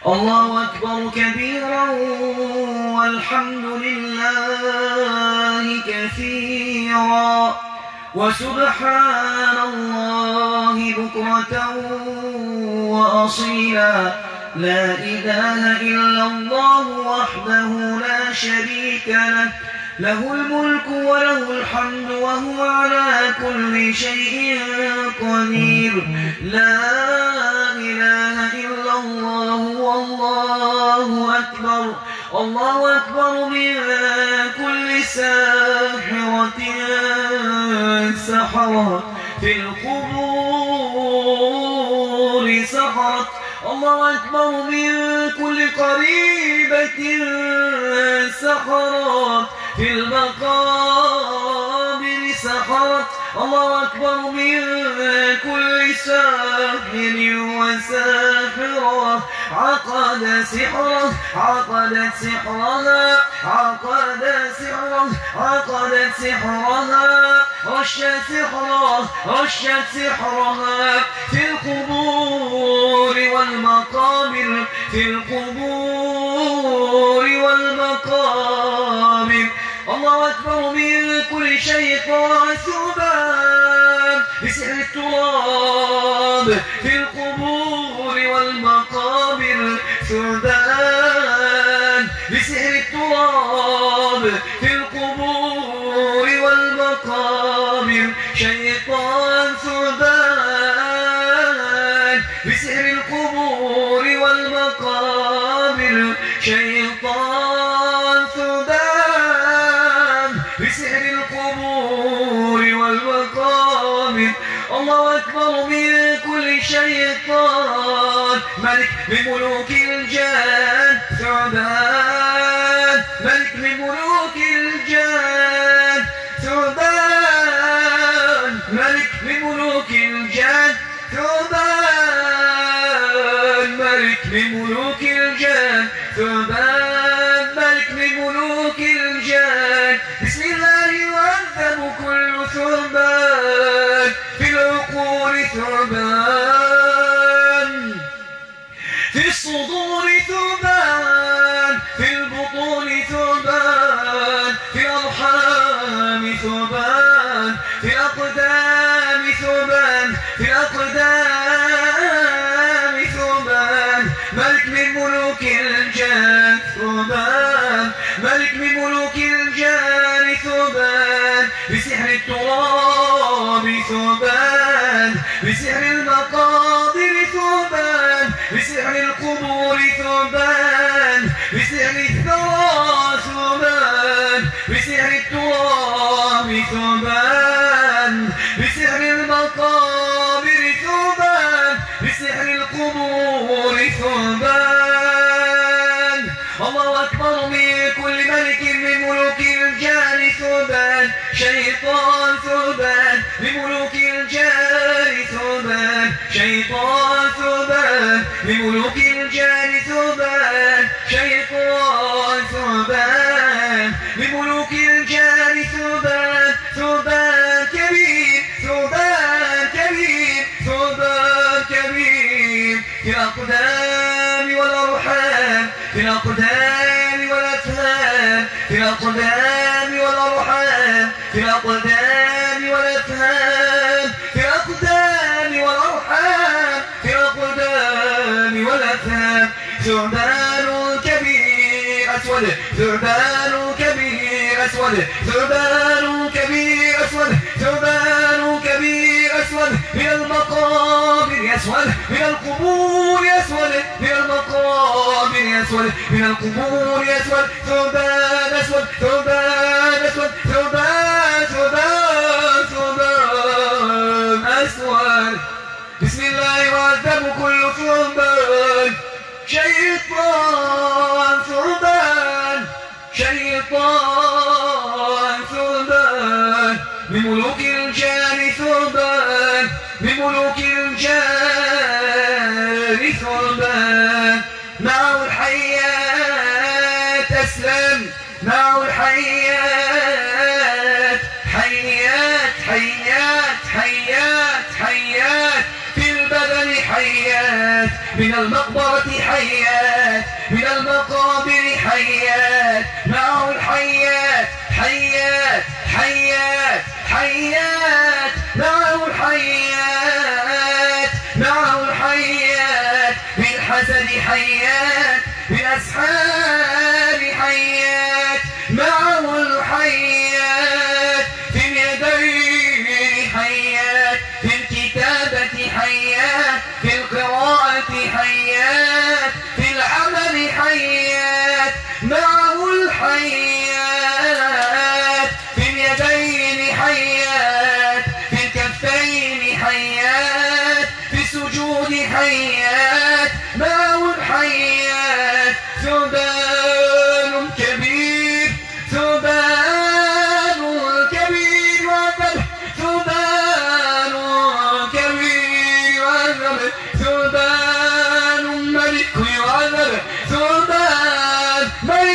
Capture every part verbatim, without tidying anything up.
الله أكبر كبيرا والحمد لله كثيرا وسبحان الله بكرة وأصيلا. لا إله إلا الله وحده لا شريك له، له الملك وله الحمد وهو على كل شيء قدير. لا إله إلا الله والله أكبر. الله أكبر من كل ساحرة سحرت في القبور سحرت. الله أكبر من كل قريبة سحرت في المقابر سحرت. الله أكبر من كل ساحر وساحرة عقد سحره عقدت سحرها عقد سحره عقدت سحرها رشت سحره رشت سحرها في القبور والمقابر في القبور والمقابر. الله أكبر من كل شيطان ثعبان بسحر التراب في القبور والمقابر ثعبان بسحر التراب في القبور والمقابر. شيطان ثعبان بسحر القبور والمقابر. شيطان ثعبان بسحر القبور والمقابر. الله أكبر من كل شيطان ملك من ملوك الجان ثعبان ملك من ملوك الجان ثعبان ملك من ملوك الجان ثعبان ملك من ملوك الجان ثعبان ملك من ملوك الجان. بسم الله يعذب كل ثعبان في العقول ثعبان في الصدور ثعبان في البطون ثعبان في الأرحام ثعبان في الأقدام ثعبان في الأقدام ثعبان ملك من ملوك الجان ثعبان ملك من ملوك الجان ثعبان بسحر التراب ثعبان بسحر المقابر ثعبان بسحر القبور ثعبان بسحر الثرى ثعبان بسحر التراب ثعبان بسحر المقابر ثعبان بسحر القبور ثعبان. الله أكبر من كل ملك من ملوك الجان ثعبان. شيطان ثعبان من ملوك الجان ثعبان. شيطان ثعبان من ملوك الجان ثعبان. شيطان ثعبان من ملوك الجان ثعبان. ثعبان كبير ثعبان كبير ثعبان كبير في الأقدام والأرحام في الأقدام والأفهام في الأقدام والأرحام في الأقدام والأفهام في الأقدام والأرحام في الأقدام والأفهام. ثعبان كبير أسود ثعبان كبير أسود ثعبان كبير أسود ثعبان كبير أسود من المقابر يسود من القبور يسود من المقابر يسود من القبور يسود. ثعبان أسود ثعبان أسود ثعبان ثعبان ثعبان أسود. بسم الله يعذب كل ثعبان. شيطان ثعبان شيطان ثعبان من ملوك الجان ثعبان من ملوك الجان ثعبان. معه الحيات أسلم معه الحيات حيات حيات حيات حيات في البدن حيات من المقبرة حيات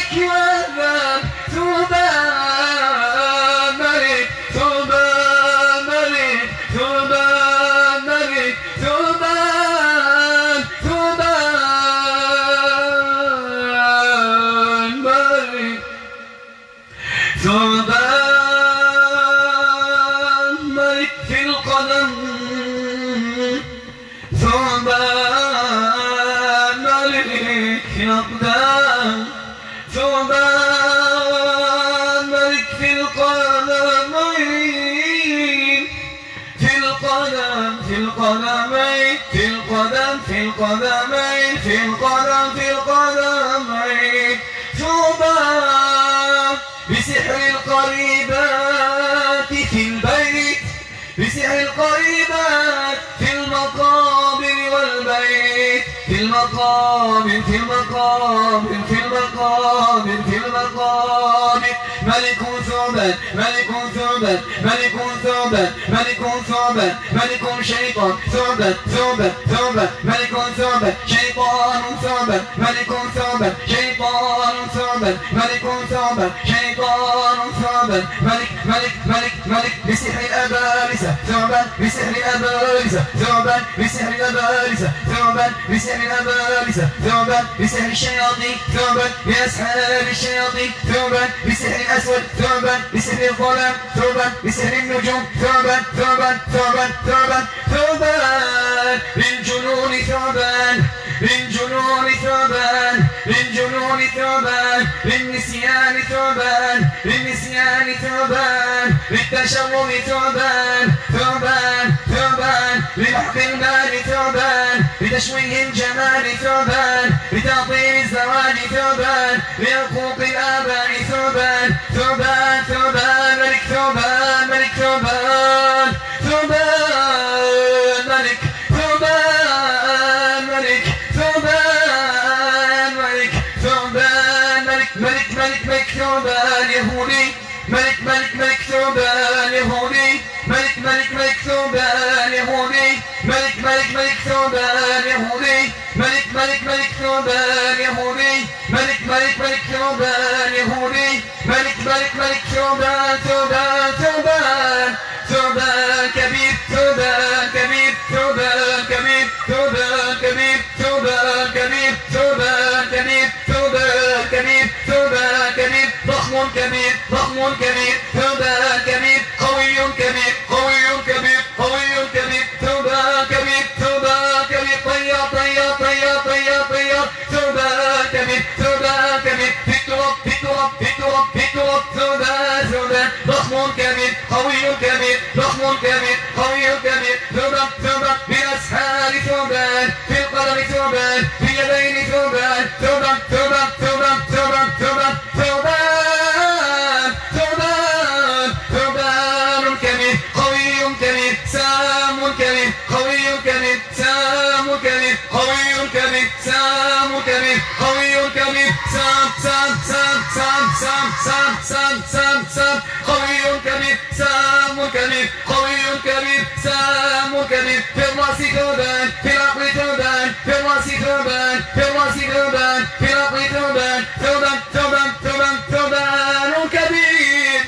يشكي ويذاب ثوبان ملك ثوبان ملك ثوبان ملك ثوبان ثوبان ملك ثوبان ملك في القدم ثوبان ملك في الأقدام ثوبان ملك في القدمين في القدم في القدمين في القدم في القدمين في القدم في القدمين ثوبان بسحر القريبات في البيت بسحر القريبات في المقابر والبيت في المقابر في المقابر في المقابر في المقابر ملك ثعبان ملك ثعبان ملك ثعبان ملك ثعبان ملك شيطان ثعبان ثعبان ثعبان ملك ثعبان شيطان ثعبان ملك ثعبان شيطان ثعبان ملك ثعبان شيطان ثعبان ملك ملك ملك ملك بسحر الأبالسة ثعبان بسحر الأبالسة ثعبان بسحر الأبالسة ثعبان بسحر الأبالسة ثعبان بسحر الشياطين ثعبان بأسحار الشياطين ثعبان بسحر الأسود ثعبان بسحر الظلام ثعبان بسحر النجوم ثعبان ثعبان ثعبان ثعبان ثعبان للجنون ثعبان للجنون ثعبان للجنون ثعبان للنسيان ثعبان للنسيان ثعبان للتشرب ثعبان ثعبان ثعبان لمحق المال ثعبان لتشويه الجمال ثعبان لتعطيل الزواج ثعبان لعقوق الآباء ثعبان ثعبان ثعبان ملك ثعبان ملك ثعبان ثعبان ملك ثعبان ملك ثعبان ملك ثعبان ملك ملك ملك ملك ثعبان يهودي ملك ملك ملك ثعبان يهودي ملك ملك ملك ثعبان يهودي ملك ملك ملك ثعبان يهودي ملك ملك ملك ثعبان يهودي ملك ملك ملك ثعبان يهودي ملك ملك ملك ثعبان ثعبان ثعبان ثعبان كبير ثعبان كبير ثعبان كبير ثعبان كبير ثعبان كبير ثعبان كبير ثعبان كبير ثعبان كبير ضخم كبير ضخم كبير ثعبان كبير قوي كبير قوي كبير قوي كبير ثعبان كبير ثعبان كبير طيار طيار طيار طيار طيار ثعبان كبير ثعبان كبير في التراب في التراب في التراب في التراب ثعبان ثعبان ضخم كبير قوي كبير ضخم كبير قوي كبير ثعبان ثعبان بالأسحار ثعبان في القلم ثعبان في اليدين ثعبان ثعبان ثعبان ثعبان ثعبان ثعبان ثعبان ثعبان ثعبان كبير قوي كبير سام كبير قوي كبير سام كبير قوي كبير سام كبير قوي كبير سام سام سام سام سام سام سام سام سام قوي كبير سام كبير قوي كبير سام كبير في الراس ثعبان في العقل ثعبان في الراس ثعبان في الراس ثعبان في العقل ثعبان ثعبان ثعبان ثعبان ثعبان كبير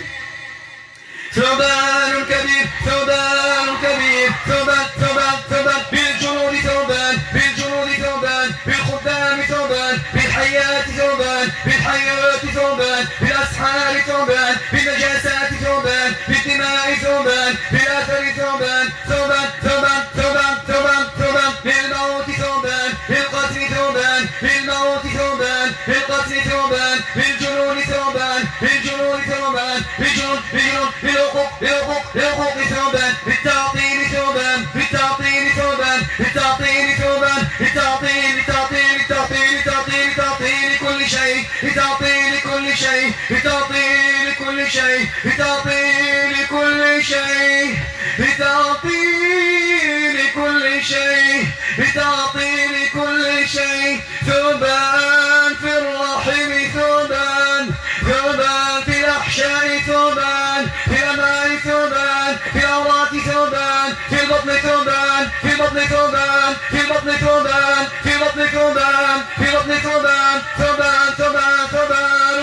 ثعبان كبير ثعبان كبير ثعبان ثعبان ثعبان بالجنود ثعبان بالجنود ثعبان بالخدام ثعبان بالحيات ثعبان بالحيات ثعبان بالأسحار ثعبان بالنجاسات ثعبان بالدماء ثعبان بالأثر ثعبان ثعبان ثعبان ثعبان ثعبان ثعبان بالموت ثعبان بالقتل ثعبان بالموت ثعبان بالقتل ثعبان بالجنون ثعبان بالجنون ثعبان بالجنون بالجنون بالحقوق بالحقوق بالحقوق ثعبان بالتعطيل ثعبان بالتعطيل ثعبان بالتعطيل ثعبان بالتعطيل بالتعطيل بالتعطيل بالتعطيل بالتعطيل كل شيء بالتعطيل كل شيء بالتعطيل كل شيء بالتعطيل كل شيء بالتعطيل كل شيء بالتعطيل كل شيء ثعبان في الرحم ثعبان ثعبان في الأحشاء ثعبان في الأمعاء ثعبان في الأوراق ثعبان في البطن ثعبان في البطن ثعبان في البطن ثعبان في البطن ثعبان في البطن ثعبان ثعبان ثعبان ثعبان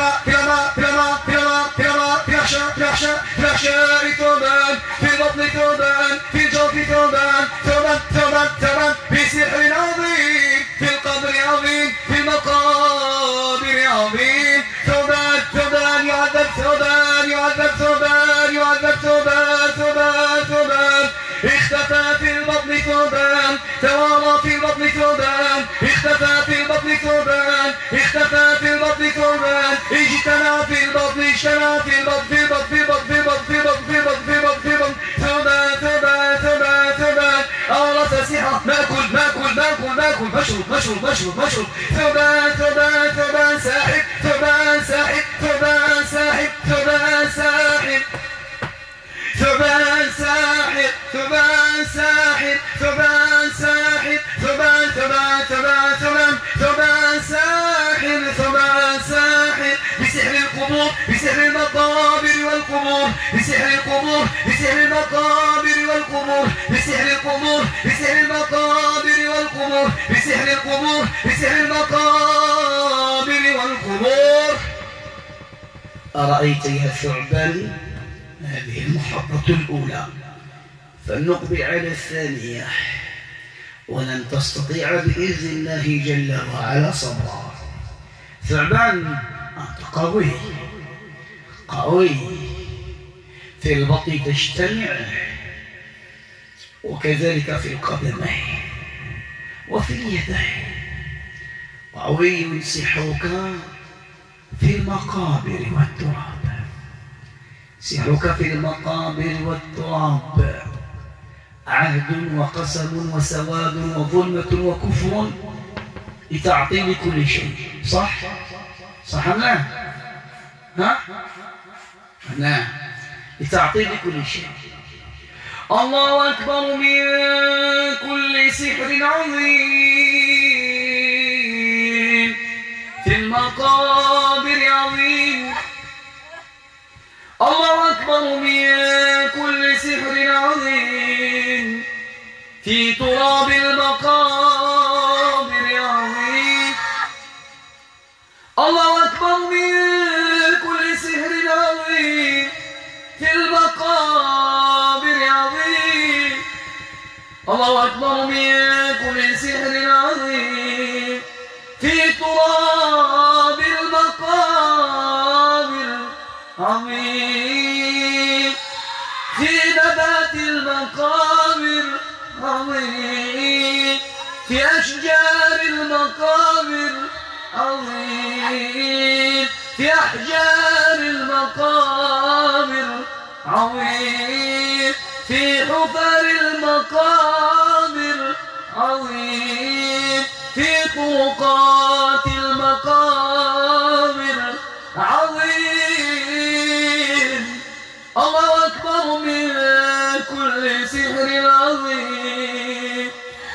الماء في الماء في الماء في الماء في الماء في الأحشاء في الأحشاء في الأحشاء ثوبان في البطن ثوبان في الجوف ثوبان ثوبان ثوبان ثوبان في سحر عظيم في القبر عظيم في المقابر عظيم ثوبان ثوبان يعذب ثوبان يعذب ثوبان يعذب ثوبان ثوبان ثوبان اختفى في البطن ثوبان توارى في البطن ثوبان اختفى في البطن ثوبان اختفى في البطن ثوبان اجتمع في البطن اجتمع في البطن في البطن في البطن في البطن في البطن في البطن في البطن في البطن ثوبان ثوبان ثوبان ثوبان أورث سحرة ماكل ماكل ماكل ماكل مشروب مشروب مشروب مشروب ثوبان ثوبان ثوبان ساحب ثوبان ساحب ثوبان ساحب ثوبان ساحب ثوبان ساحب ثوبان ساحب ثوبان ساحب ثوبان ثوبان ثوبان ثوبان ثوبان ساحب ثوبان ساحب بسحر القبور بسحر المقابر والقبور بسحر القبور بسحر المقابر والقبور بسحر القبور بسحر المقابر والقبور بسحر القبور بسحر المقابر والقبور. أرأيت يا ثعبان؟ هذه المحطة الأولى، فلنقبل على الثانية، ولن تستطيع بإذن الله جل وعلا صبرا. ثعبان أنت قوي قوي، في البطن تجتمع وكذلك في القدمين وفي اليدين، قوي سحرك في المقابر والتراب، سحرك في المقابر والتراب عهد وقسم وسواد وظلمة وكفر لتعطيل كل شيء. صح؟ صح لا؟ ها؟ لا، لتعطيل كل شيء. الله أكبر من كل سحر عظيم في المقابر عظيم. الله أكبر من كل سحر عظيم في تراب المقابر عظيم. الله أكبر من كل سحر عظيم في المقابر عظيم. الله أكبر من كل سحر عظيم في تراب المقابر عظيم، في نبات المقابر عظيم، في أشجار المقابر عظيم، في أحجار المقابر عظيم، في حفر المقابر عظيم، في طرقات المقابر عظيم. الله أكبر من كل سحر عظيم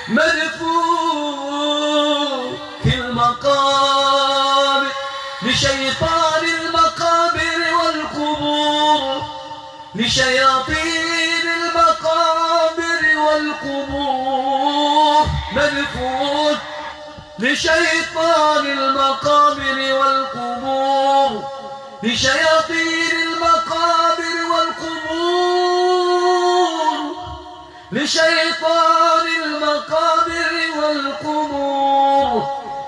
مدفون في المقابر لشيطان المقابر والقبور، لشياطين المقابر والقبور مدفون، لشيطان المقابر والقبور، لشياطين المقابر والقبور، لشيطان المقابر والقبور،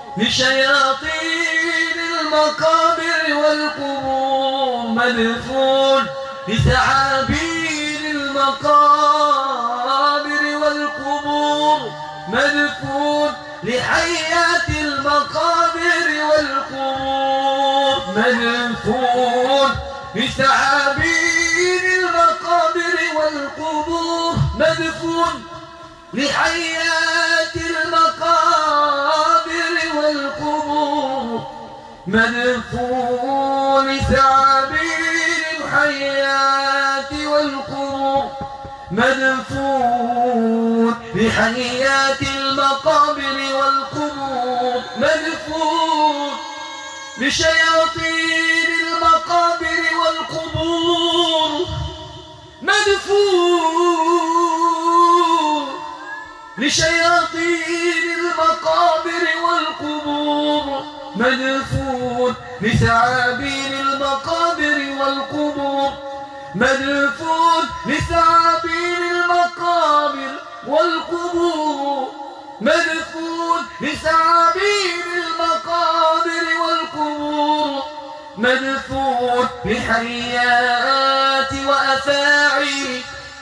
لشياطين المقابر والقبور مدفون، لثعابين المقابر والقبور مدفون، لحيات المقابر والقبور مدفون، لثعابين المقابر والقبور مدفون، لحيات المقابر والقبور مدفون، لثعابين الحيات والقبور مدفون، لحيات المقابر والقبور مدفون، لشياطين المقابر والقبور مدفون، لشياطين المقابر والقبور مدفون لثعابين المقابر والقبور مدفون لثعابين المقابر والقبور مدفون لثعابين المقابر والقبور مدفون لحيات وأفاعي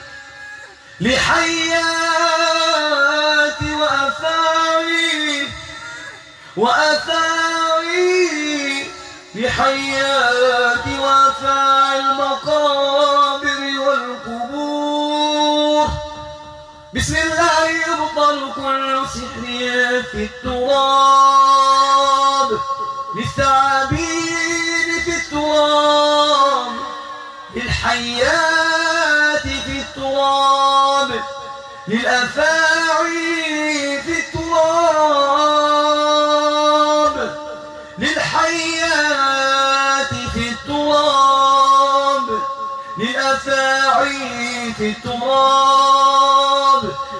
لحيات وأفاعي وأفاعي لحيات وأفاعي المقابر والقبور. بسم الله يبطل كل سحر في التراب للثعابين في التراب للحيات في التراب للأفاعي في التراب للحيات في التراب للأفاعي في التراب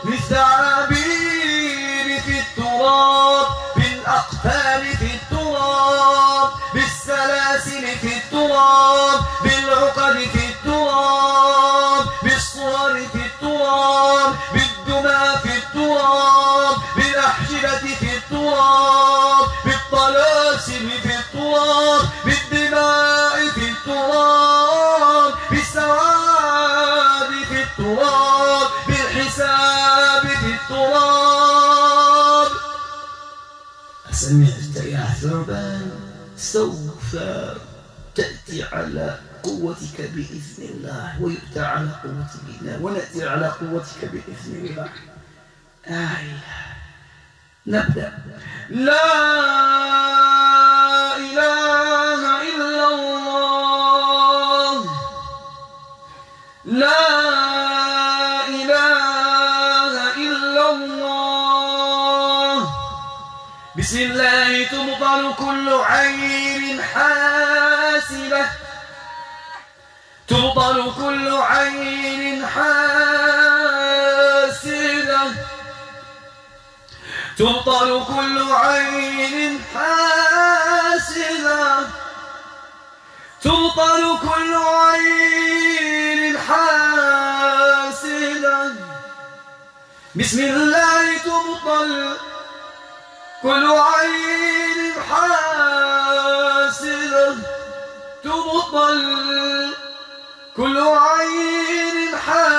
للثعابين في التراب بالأقفال في التراب بالسلاسل في التراب بالعقد في التراب بالصور في التراب بالدمى في التراب بالأحجبة في التراب بالطلاسم في التراب بالدماء في التراب بالسواد في التراب بالحساب في التراب. سمعت يا ثعبان سوف تأتي على قوتك بإذن الله ويؤتى على قوتنا ونأتي على قوتك بإذن الله. آية نبدأ. لا إله إلا الله لا إله إلا الله. بسم الله تبطل كل عين حاسبة تبطل كل عين حاسدة تبطل كل عين حاسدة تبطل كل عين حاسدة. بسم الله تبطل كل عين حاسدة تبطل كل عين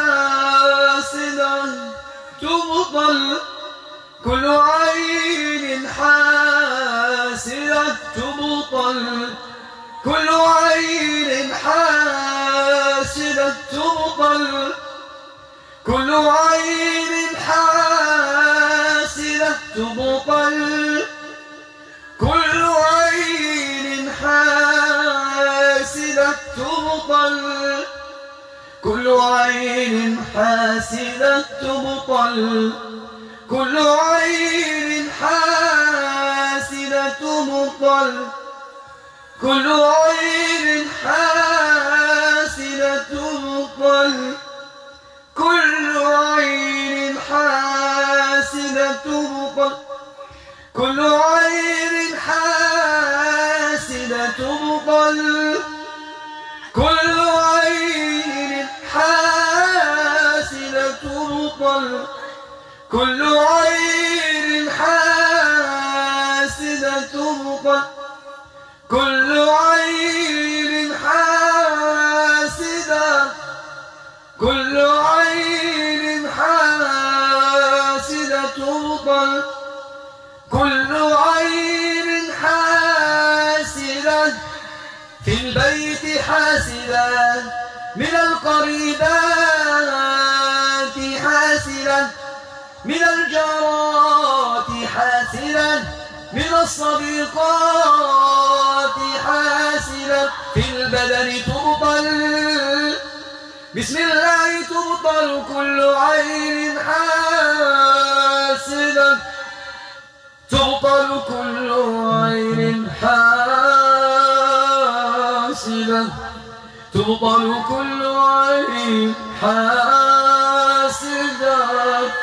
حاسدة تبطل كل عين حاسدة تبطل كل عين حاسدة تبطل كل عين حاسدة تبطل كل عين حاسدة تبطل كل عين حاسدة تبطل كل عين حاسدة تبطل كل عين حاسدة تبطل كل عين حاسدة تبطل كل عين حاسدة تبطل كل عين حاسدة تبطل كل عين حاسدة تبطل كل عين حاسدة كل عين حاسدة تبطل كل عين حاسدة في البيت حاسدة من القريبات حاسدة من الجارات حاسدة من الصديقات حاسدة في البدن تبطل. بسم الله تبطل كل عين حاسدة تبطل كل عين حاسدة تبطل كل عين حاسدة.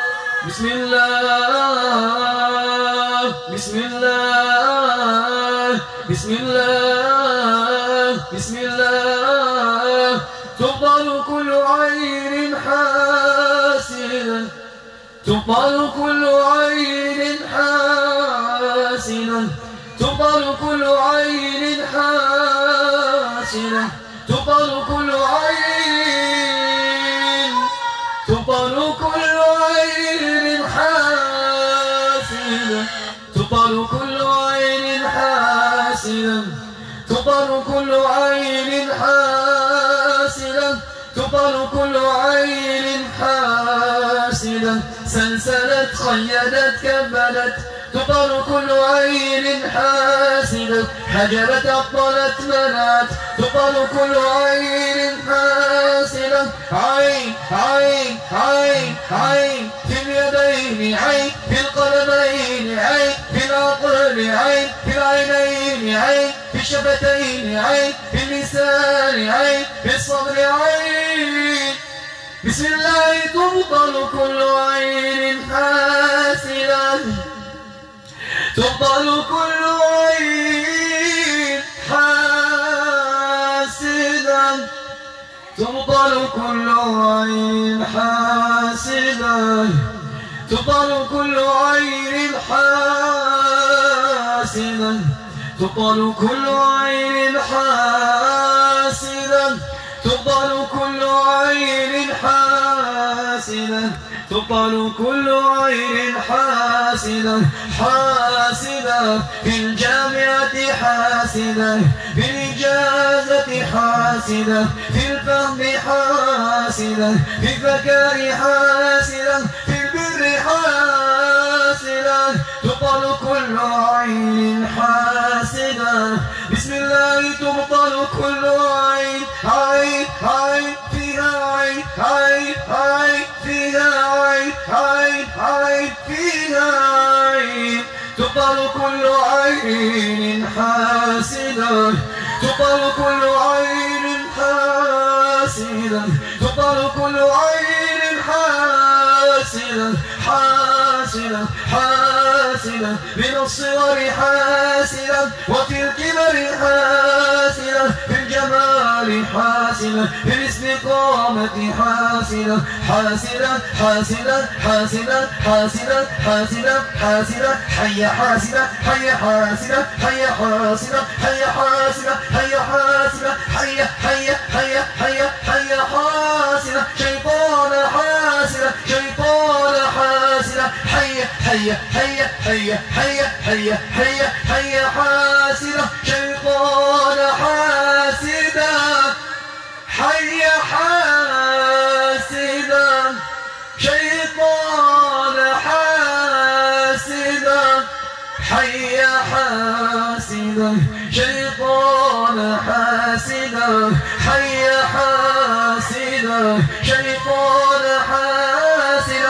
بسم الله بسم الله بسم الله بسم الله تبطل كل عين حاسدة تبطل كل عين حاسدة تبطل كل عين حاسدة تبطل كل عين تبطل كل عين حاسدة تبطل كل عين حاسدة تبطل كل عين حاسدة تبطل كل عين حاسدة سلسلت خيدت كبدت تبطل كل عين حاسدة حجبت أبطلت منعت تبطل كل عين حاسدة عين عين عين عين في اليدين عين في القلمين عين في العقل عين في العينين عين في الشفتين عين في اللسان عين في الصدر عين بسم الله تبطل كل عين حاسدة تبطل كل عين حاسدة تبطل كل عين حاسدة تبطل كل عين حاسدة تبطل كل عين حاسدة تبطل كل عين حاسدة تبطل كل عين حاسدة حاسدة في الجامعة حاسدة في الإجازة حاسدة في الفهم حاسدة في الذكاء حاسدة في البر حاسدة تبطل كل عين حاسدة بسم الله تبطل كل عين عين عين فيها عين عين عين فيها عين عين عين فيها عين تبطل كل عين حاسدة تبطل كل عين حاسدة تبطل كل عين حاسدة حاسدة حاسدة من الصغر حاسدة وفي الكبر حاسدة في الجمال حاسدة في الاستقامة حاسدة حاسدة حاسدة حاسدة حاسدة حاسدة حاسدة حي حاسدة حي حاسدة حي حاسدة حي حاسدة حي حاسدة حي حي حي حي حي حاسدة شيطان حاسدة شيطان حاسدة حي حي حي حي حي حي حي حي حاسدة شيطان حاسدة حي حاسدة شيطان حاسدة حي حاسدة شيطان حاسدة حي حاسدة شيطان حاسدة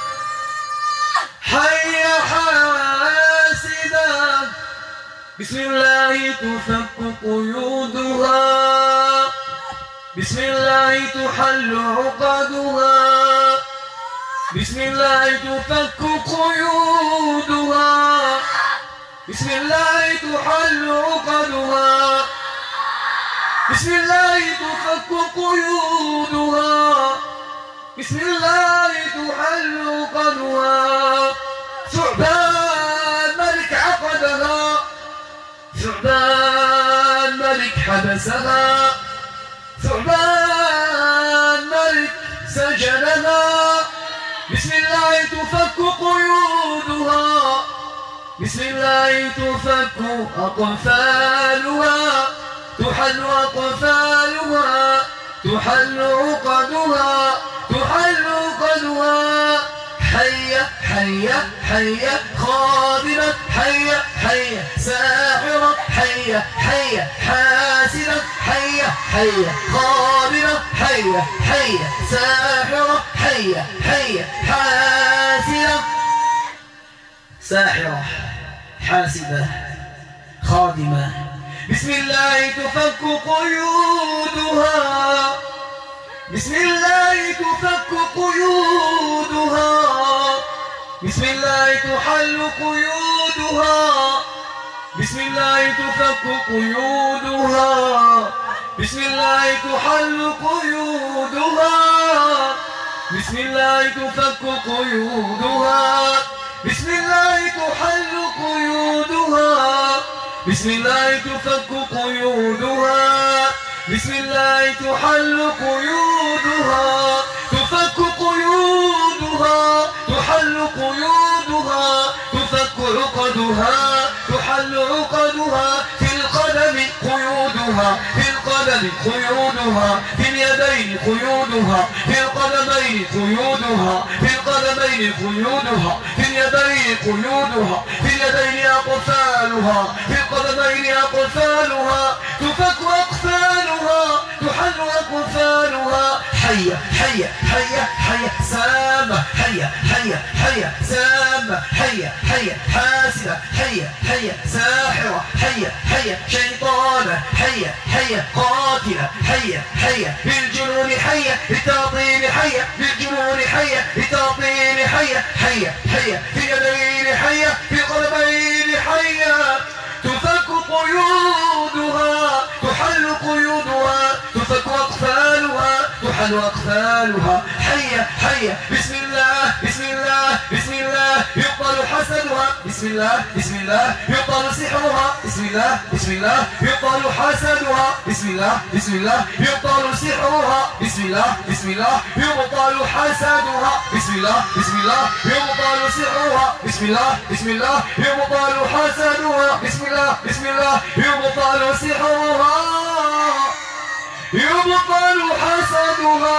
حي حاسدة بسم الله تفك قيودها بسم الله تحل عقدها بسم الله تفك قيودها بسم الله تحل عقدها بسم الله تفك قيودها بسم الله تحل عقدها ثعبان ملك عقدها ثعبان ملك حبسها ثعبان ملك سجنها بسم الله تفك قيودها بسم الله تفك أقفالها تحل أقفالها تحل عقدها تحل عقدها حية حية حية خادمة حية حية ساحرة حية حية حاسدة حية حية خادمة حية حية ساحرة حية حية حاسدة ساحرة حاسدة خادمة بسم الله تفك قيودها بسم الله تفك قيودها بسم الله تحل قيودها بسم الله تفك قيودها، بسم الله تحل قيودها، بسم الله تفك قيودها، بسم الله تحل قيودها، بسم الله تفك قيودها، بسم الله تحل قيودها، تفك قيودها، تحل قيودها، تفك عقدها، تحل عقدها، في القدم قيودها، في القدم قيودها، في اليدين قيودها، في القدمين قيودها، في القدمين قيودها، في اليدين قيودها، في اليدين أقفالها، في القدمين أقفالها، تفك أقفالها، تحل أقفالها، حية حية حية حية سامة، حية حية حية سامة، حية حية حاسدة، حية حية ساحرة، حية حية شيطانة، حية حية قاتلة، حية حية بالجنون، حية بالتعطيل، حية بالجنون، حية بالتعطيل، حية حية حية في اليدين، حية في القلبين، حية تفك قيودها، تحل قيودها، تفك أقفالها، تحل أقفالها، حية حية بسم الله بسم الله بسم الله يقبل حسدها، بسم الله بسم الله يقبل سحرها، بسم الله بسم الله يقبل حسدها، بسم الله بسم الله يقبل سحرها، بسم الله بسم الله يبطل حسدها، بسم الله بسم الله يبطل سحرها، بسم الله بسم الله يبطل حسدها، بسم الله بسم الله يبطل سحرها، يبطل حسدها،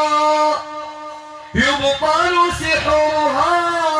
يبطل سحرها،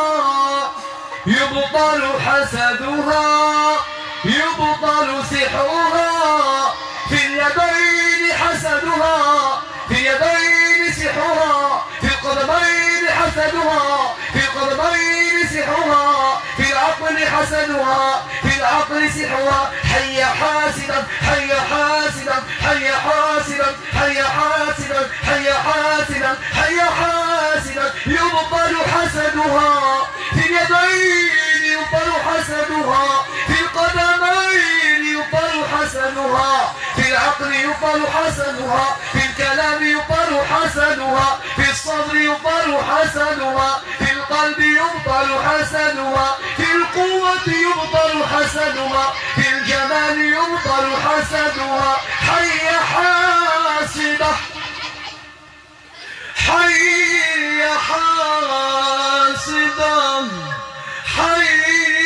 يبطل حسدها، يبطل سحرها، في اليدين حسدها، في اليدين سحرها، في القدمين حسدها، في القدمين سحرها، في العقل حسدها، في العقل سحرها، حي حاسدا حي حاسدا حي حاسدا حي حاسدا حي حاسدا حي حاسدا، يبطل حسدها، في اليدين يبطل حسدها، في القدمين يبطل حسدها، في العقل يبطل حسدها، في الكلام يبطل حسدها، في الصدر يبطل حسدها، في القلب يبطل حسدها، في القوة يبطل حسدها، في الجمال يبطل حسدها، حي حاسدة حي حاسدة حي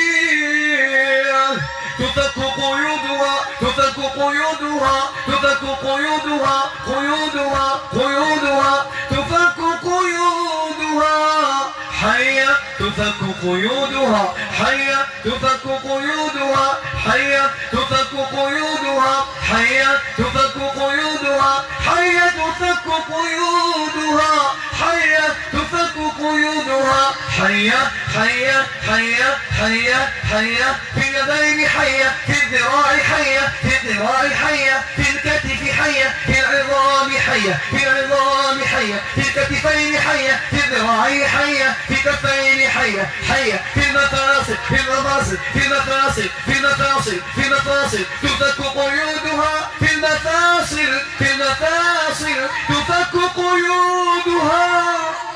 تفك قيودها، تفك قيودها، تفك قيودها، قيودها قيودها، تفك قيودها، حية تفك قيودها، حية تفك قيودها، حية تفك قيودها، حية تفك قيودها، حية تفك قيودها، حية تفك قيودها، حية حية حية حية حية في اليدين، حية في الذراع، حية في الذراع، حية في الكتف، حية في العظام، حية في العظام، حية في الكتفين، حية في الذراعين، حية في كفين، حية حية في المفاصل، في المفاصل، في المفاصل، في المفاصل، في المفاصل، تفك قيودها، في المفاصل، في المفاصل، تفك قيودها،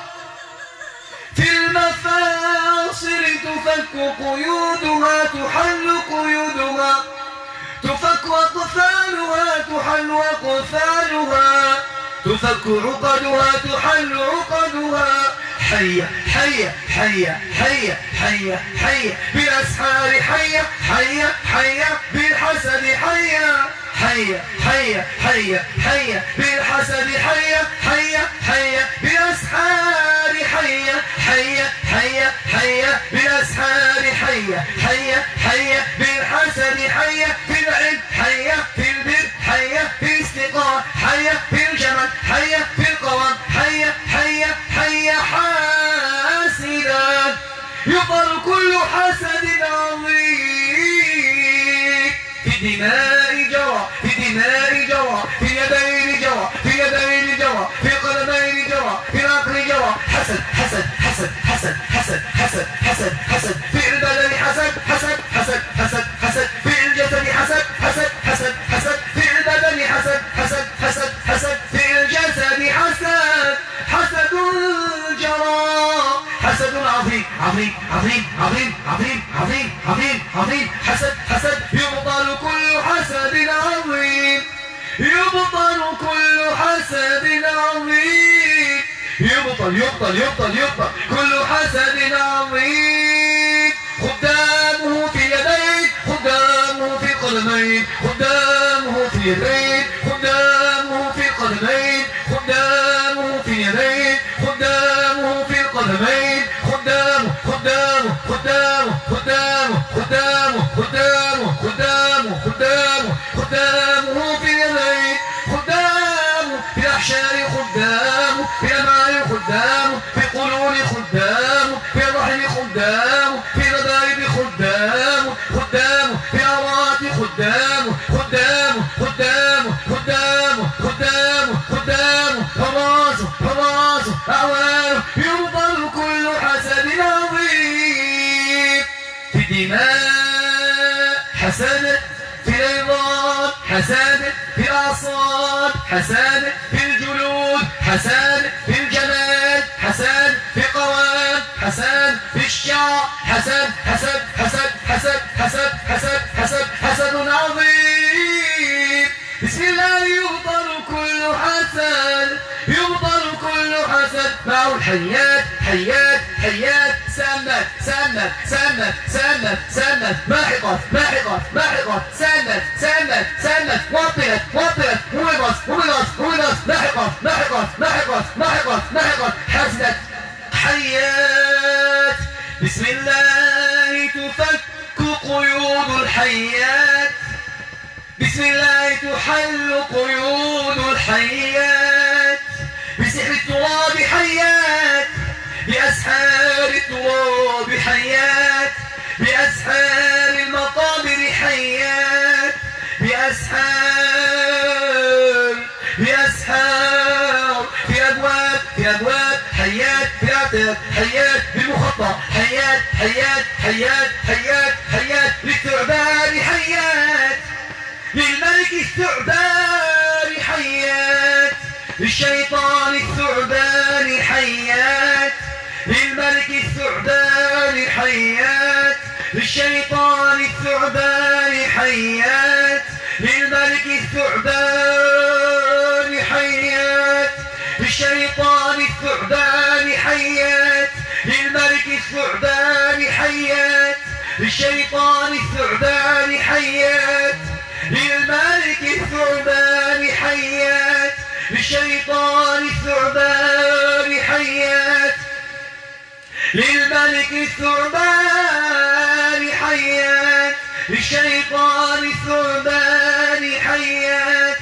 في المفاصل تفك قيودها، تحل قيودها، تفك أقفالها، تحل أقفالها، تفك عقدها، تحل عقدها، حية حية حية حية حية حية بالأسحار، حية حية حية بالحسد، حية حية حية حية حية بالحسد، حية حية حية بالأسحار، حية حية حية حية بالأسحار، حية حية حية بالحسد، حية في العلم، حية في البر، حية في الاستقامة، حية في الجمال، حية في القوام، حية حية حية حاسدا، يقر كل حسد عظيم، في الدماء جرى، في الدماء جرى، في اليدين جرى، في اليدين جرى، في القدمين جرى، في العقل جرى، حسد حسد حسد حسد حسد حسد حسد حسد، في البدن حسد حسد حسد حسد حسد، في عظيم عظيم عظيم عظيم عظيم عظيم عظيم حسد حسد يبطل كل حسد عظيم يبطل كل حسد عظيم يبطل يبطل يبطل يبطل كل حسد عظيم خدامه في يدين خدامه في قدمين خدامه في يدين خدامه في قدمين خدامه في يدين خدامه في القدمين خدامه خدامه خدامه خدامه خدامه خدامه خدامه خدامه خدامه في اليدين خدامه في الأحشاء خدامه في الأمعاء خدامه في القلوب خدامه في الرحم خدامه في الغدائب خدامه خدامه في الأرات خدامه خدامه خدامه خدامه خدامه خدامه حراسه حراسه أعوانه يبطل كل حسد عظيم في الدماء حسد في العظام حسد في الأعصاب حسد في الجلود حسد في الجمال حسد في القوام حسد في الشعر حسد حسد حسد حسد حسد حسد حسد حسد عظيم بسم الله يبطل كل حسد يبطل كل حسد معه الحيات حيات حيات سمت سمت سمت سمت سمت ماحقت ماحقت ماحقت سمت سمت سمت وطلت وطلت وبضت وبضت وبضت ماحقت ماحقت ماحقت ماحقت ماحقت حسدت حيات بسم الله تفك قيود الحيات بسم الله تحل قيود الحيات بسحر التراب حيات بأسحار التراب حيات بأسحار المقابر حيات بأسحار بأسحار في أبواب في أبواب حيات في أعتاب حيات بالمخطط حيات حيات حيات حيات حيات للثعبان حيات للملك الثعبان حيات للشيطان الثعبان حيات للملك الثعبان حيات للشيطان الثعبان حيات للملك الثعبان حيات للشيطان الثعبان حيات للملك الثعبان حيات للشيطان الثعبان حيات للملك الثعبان حيات للشيطان الثعبان حيات للملك الثعبان حيات للشيطان الثعبان حيات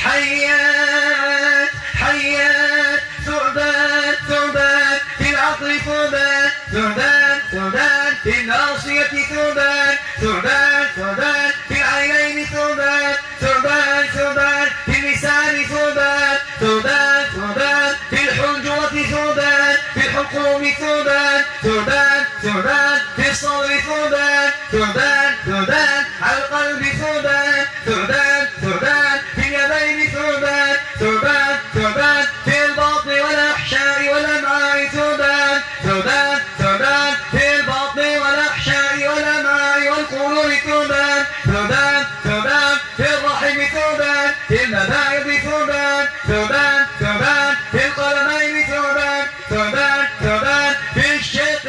حيات حيات ثعبان ثعبان في العقل ثعبان ثعبان ثعبان في الناصية ثعبان ثعبان ثعبان في العينين ثعبان ثعبان ثعبان في اللسان ثعبان ثعبان ثعبان في الحنجرة ثعبان في الحلقوم ثعبان ثعبان ثعبان في الصدر ثعبان ثعبان ثعبان على القلب ثعبان ثعبان ثعبان في اليدين ثعبان ثعبان ثعبان في البطن والأحشاء والأمعاء ثعبان ثعبان ثعبان في البطن والأحشاء والأمعاء والقلوب ثعبان ثعبان ثعبان في الرحم ثعبان في المبايض ثعبان ثعبان ثعبان في القلمين ثعبان ثعبان ثعبان في الشق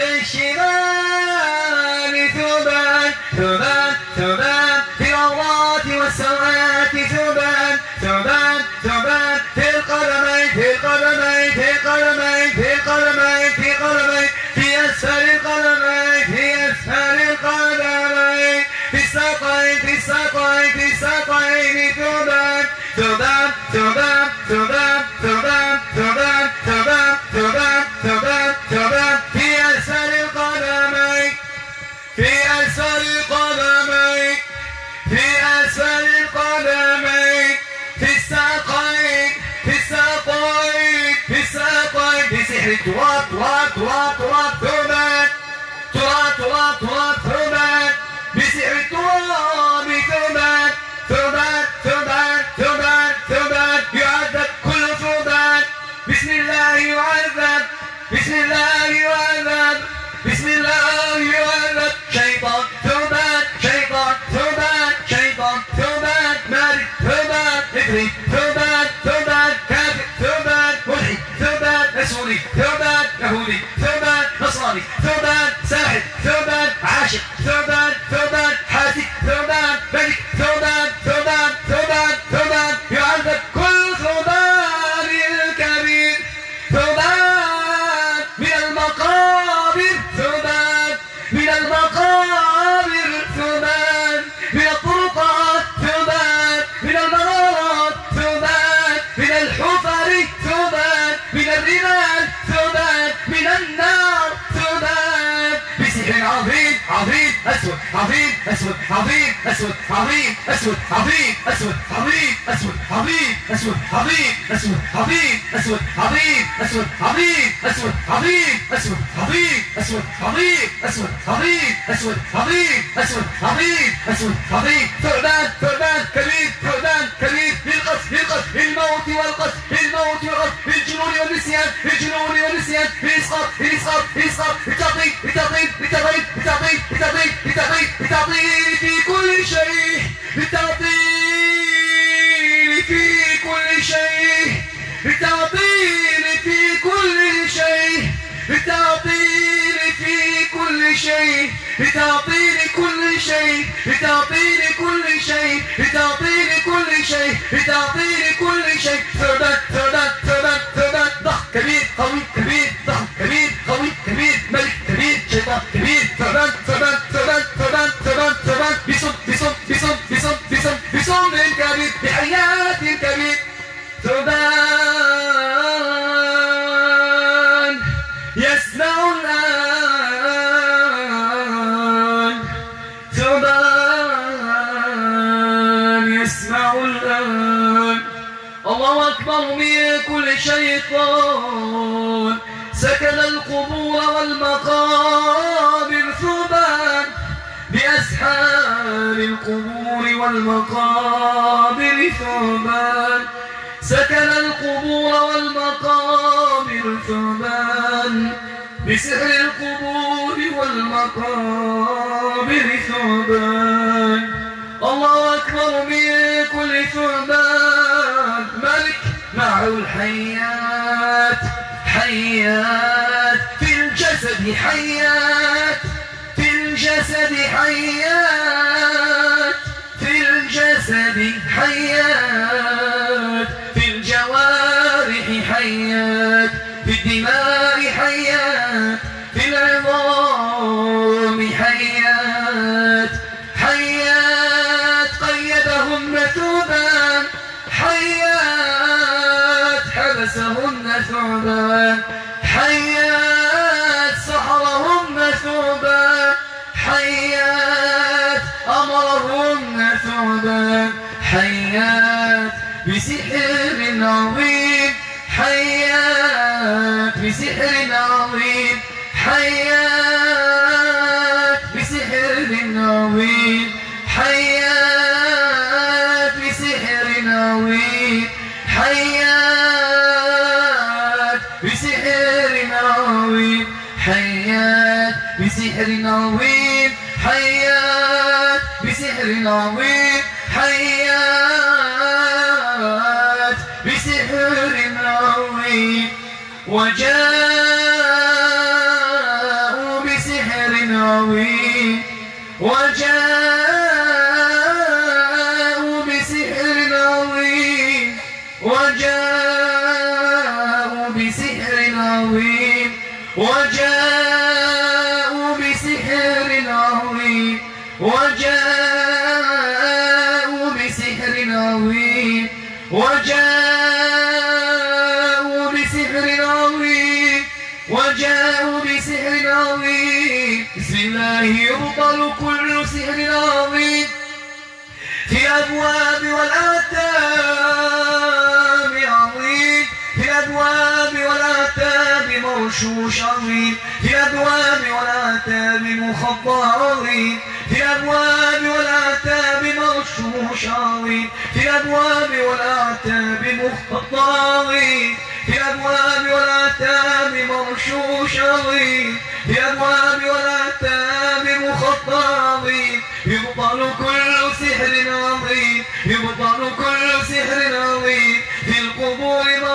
الشمال ثعبان ثعبان ثعبان في العورات والسوءات ثعبان ثعبان ثعبان في القدمين في القدمين في القدمين في القدمين في القدمين في أسفل القدمين في أسفل القدمين في الساقين في الساقين في الساقين ثعبان ثعبان ثعبان ثعبان ثعبان ثعبان ثعبان ثعبان ثعبان ثعبان في أسفل القدمين في أسفل القدمين في أسفل القدمين في الساقين في الساقين في الساقين في سحر التراب تراب تراب تراب ثعبان تراب تراب تراب ثعبان بسحر التراب ثعبان ثعبان ثعبان ثعبان ثعبان يعذب كل ثعبان بسم الله يعذب بسم الله يعذب بسم الله كفري ثعبان ثعبان كافر ثعبان ملحد ثعبان مسؤولي ثعبان يهودي ثعبان نصراني ثعبان ساحر ثعبان عاشق ثعبان ثعبان حاسد ثعبان ملك ثعبان ثعبان ثعبان ثعبان يعذب كل ثعبان الكبير ثعبان من المقابر ثعبان من المقابر ثعبان من الطرقات ثعبان من المغارات ثعبان من الحفر ثعبان من الرمال ثعبان من النار ثعبان بسحر عظيم عظيم أسود عظيم أسود عظيم أسود عظيم أسود عظيم أسود عظيم أسود عظيم أسود عظيم أسود عظيم أسود عظيم أسود عظيم أسود عظيم أسود عظيم أسود عظيم أسود عظيم أسود عظيم أسود عظيم أسود عظيم ثعبان ثعبان كبير ثعبان كبير للقتل للقتل للموت والقتل للموت والقتل للجنون والنسيان للجنون والنسيان للإسقاط للإسقاط للإسقاط للتعطيل للتعطيل للتعطيل للتعطيل للتعطيل للتعطيل للتعطيل في كل شيء للتعطيل في كل شيء للتعطيل في كل شيء للتعطيل في كل شيء لتعطيل كل شيء لتعطيل كل شيء لتعطيل كل شيء لتعطيل كل شيء ثعبان ثعبان ثعبان ثعبان ضخم كبير قوي كبير ضخم كبير قوي كبير ملك كبير شيطان كبير ثعبان ثعبان ثعبان ثعبان ثعبان ثعبان بصم بصم بصم بصم بصم بصم كبير بحياة كبير ثعبان يسمع الآن ثعبان يسمع الآن الله أكبر من كل شيطان سكن القبور والمقابر ثعبان بأسحار القبور والمقابر ثعبان سكن القبور والمقابر ثعبان بسحر القبور والمقابر ثعبان الله أكبر من كل ثعبان ملك معه الحيات حيات في الجسد حيات في الجسد حيات في الجسد حيات في الجوارح حيات في الدماء حيات في العظام حيات حيات قيدهن ثعبان حيات حبسهن ثعبان حيات سحرهن ثعبان حيات أمرهن ثعبان حيات بسحر عظيم حيات بسحر عظيم حيات بسحر عظيم حيات بسحر عظيم حيات بسحر عظيم حيات بسحر عظيم حيات بسحر عظيم حيات بسحر عظيم وجاءوا بسحر عظيم وجاءوا بسحر عظيم وجاءوا بسحر عظيم وجاءوا بسحر عظيم وجاءوا بسحر عظيم وجاءوا بسحر عظيم وجاءوا بسحر عظيم بسم الله يبطل كل سحر عظيم في الأبواب والآتام عظيم في الأبواب والآتام مرشوش عظيم في الأبواب والآتام مخطى عظيم في الأبواب والآتام مرشوش عظيم في الأبواب والآتام مخطى عظيم في الأبواب والآتام مرشوش عظيم في الأبواب والآتام مخطى عظيم يبطل كل سحر عظيم يبطل كل سحر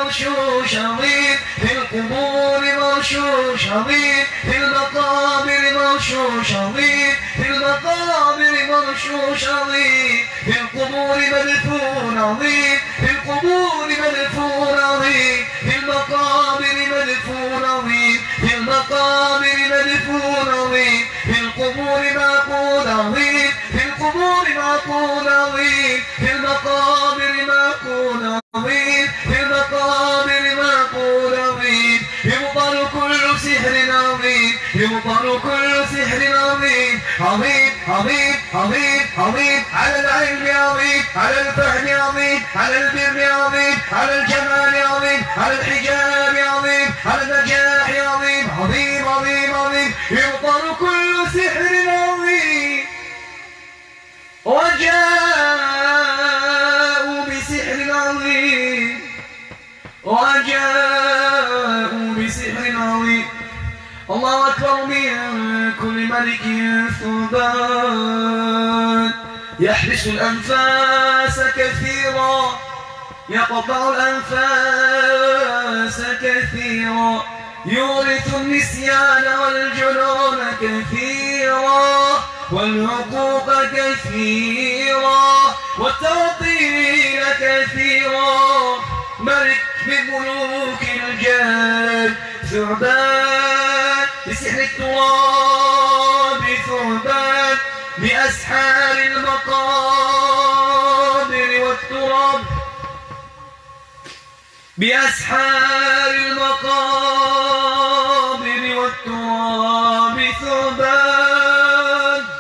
مرشوش عظيم في القبور مرشوش عظيم في المقابر مرشوش عظيم في المقابر مرشوش عظيم في القبور مدفون عظيم في القبور مدفون عظيم في المقابر مدفون عظيم في المقابر مدفون عظيم في القبور معقود عظيم في القبور معقود عظيم في المقابر معقود عظيم في المقابر معقود عظيم يبطل كل سحر عظيم يبطل كل سحر عظيم عظيم عظيم عظيم عظيم على العلم عظيم على الفهم عظيم على البر عظيم على الجمال عظيم على الحجاب عظيم على النجاح عظيم عظيم عظيم عظيم يبطل كل سحر عظيم وجاءوا بسحر عظيم وجاءوا بسحر عظيم الله أكبر من كل ملك ثبات يحبس الأنفاس كثيرا يقطع الأنفاس كثيرا يورث النسيان والجنون كثيرا والعقوق كثيرا والتوطين كثيرا ملك من ملوك الجاد ثعبان بسحر التراب ثعبان بأسحار المقابر والتراب بأسحار المقابر والتراب ثعبان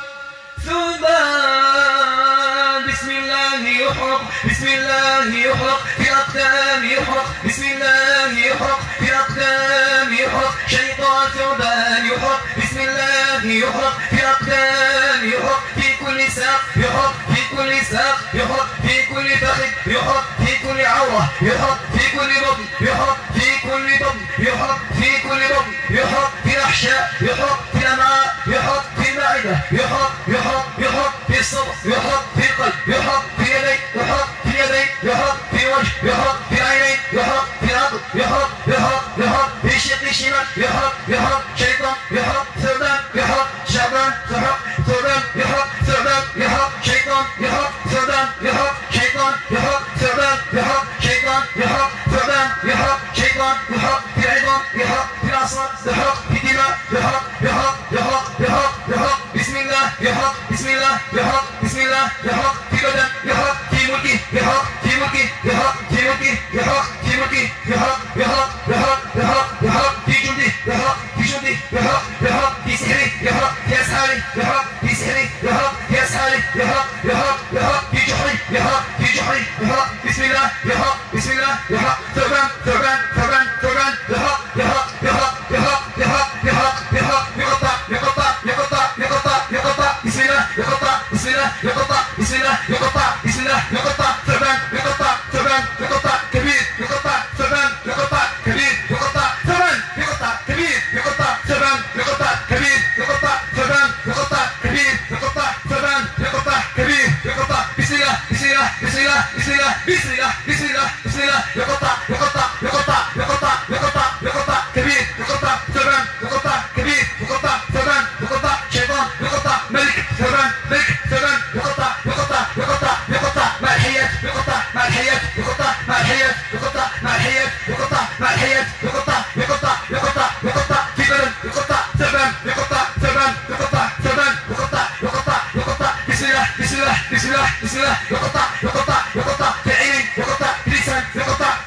ثعبان بسم الله يحرق بسم الله يحرق في أقدام يحرق بسم الله يحرق في أقدام يحرق شيطان ثعبان يحرق بسم الله يحرق في أقدام يحرق في كل ساق يحرق في كل ساق يحرق في كل فخذ يحرق في كل عورة يحرق في كل بطن يحرق في كل بطن يحرق في كل بطن يحرق في الأحشاء يحرق في الأمعاء يحرق في المعدة يحرق يحرق يحرق في الصدر يحرق في القلب يحرق في يدين يحرق في يدين يحرق في وجه يحرق في عينين يحرق في العقل يحرق يحرق يحرق في شق الشمال يحرق يحرق شيطان يحرق ثعبان يحرق شعبان يحرق ثعبان يحرق ثعبان يحرق شيطان يحرق ثعبان يحرق شيطان يحرق ثعبان يحرق شيطان يحرق ثعبان يحرق شيطان يحرق في العظام يحرق في الأعصاب يحرق في الدماء يحرق يحرق يحرق يحرق يحرق بسم الله يحرق بسم الله يحرق بسم الله يحرق في بدن يحرق في ملكه يحرق في ملكه يحرق في ملكه يحرق في ملكه يحرق يحرق يحرق يحرق يحرق في جنده يحرق في جنده يحرق يحرق في سحره يحرق في أسحاره يحرق في سحره يحرق في أسحاره يحرق يحرق يحرق في جحره يحرق في جحره يحرق بسم الله يحرق بسم الله يحرق ثعبان ثعبان ثعبان ثعبان يحرق يحرق يحرق يحرق يحرق يحرق يحرق يقطع يقطع يقطع يقطع يقطع بسم الله يقطع بسم الله يقطع بسم الله يقطع بسم الله يقطع ثعبان يقطع ثعبان يقطع كبير يقطع ثعبان يقطع كبير يقطع ثعبان يقطع كبير يقطع ثعبان يقطع كبير يقطع ثعبان يقطع كبير يقطع ثعبان يقطع كبير يقطع بسم الله بسم الله بسم الله بسم الله بسم الله بسم الله بسم الله يقطع يقطع يقطع يقطع يقطع يقطع كبير يقطع ثعبان يقطع كبير يقطع ثعبان يقطع شيطان يقطع ملك ثعبان ملك ثعبان يقطع يقطع يقطع يقطع مع الحياة يقطع مع الحياة يقطع مع الحياة يقطع مع الحياة يقطع مع الحياة يقطع يقطع يقطع يقطع في بدن يقطع ثعبان يقطع ثعبان يقطع ثعبان يقطع يقطع يقطع بسم الله بسم الله بسم الله بسم الله يقطع يقطع يقطع في عينين يقطع في لسان يقطع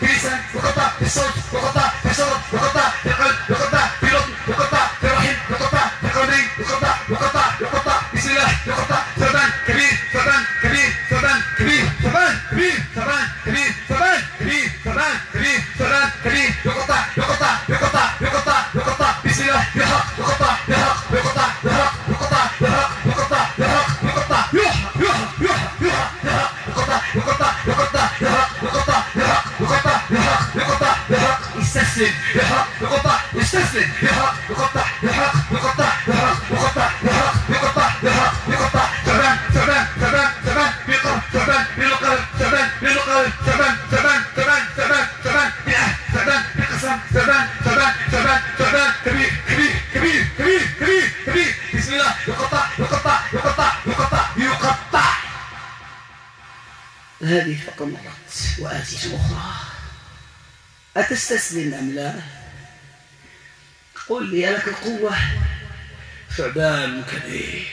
هذه فقط مرت وآتيت أخرى، أتستسلم أم لا؟ قل لي لك القوة؟ ثعبان كبير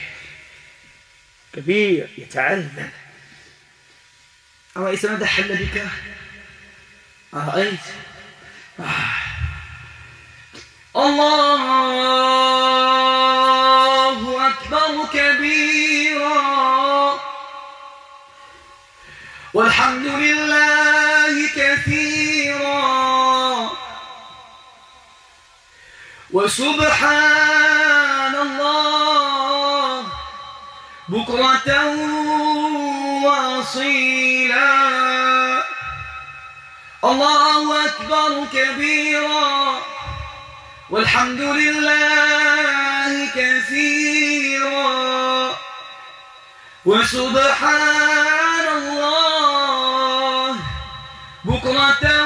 كبير يتعذب. أرأيت ماذا حل بك؟ أرأيت؟ آه. الله أكبر كبيرا والحمد لله كثيرا وسبحان الله بكرة وأصيلا. الله أكبر كبيرا والحمد لله كثيرا وسبحان الله بكرة